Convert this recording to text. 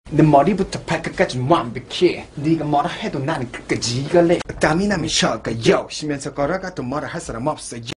내 머리부터 발끝까지 완벽해. 네가 뭐라 해도 나는 끝까지 이걸래. 땀이 나면 셔가 요 쉬면서 걸어가도 뭐라 할 사람 없어.